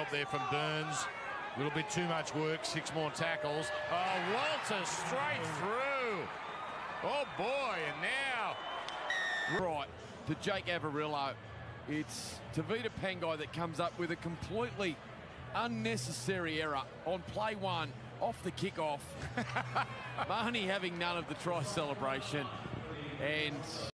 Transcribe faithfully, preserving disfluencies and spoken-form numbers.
help there from Burns. A little bit too much work, six more tackles. Oh, Walter straight through. Oh, boy, and now... Right, to Jake Avarillo. It's Tavita Pangai that comes up with a completely unnecessary error on play one, off the kickoff. Mahoney having none of the try celebration. And